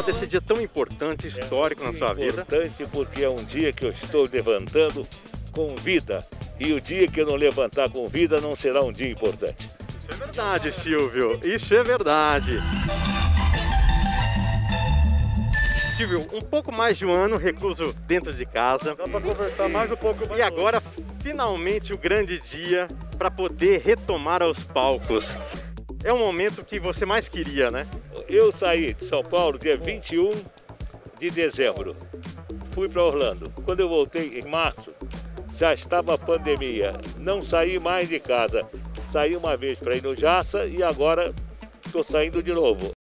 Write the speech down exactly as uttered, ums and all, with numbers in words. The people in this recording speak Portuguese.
falar desse dia tão importante, histórico é um na sua vida. Importante porque é um dia que eu estou levantando com vida. E o dia que eu não levantar com vida não será um dia importante. Isso é verdade, Silvio. Isso é verdade. Silvio, um pouco mais de um ano recluso dentro de casa. Dá para conversar mais um pouco. E agora, finalmente, o grande dia para poder retomar aos palcos. É o momento que você mais queria, né? Eu saí de São Paulo dia vinte e um de dezembro. Fui para Orlando. Quando eu voltei em março, já estava a pandemia. Não saí mais de casa. Saí uma vez para ir no Jaça e agora estou saindo de novo.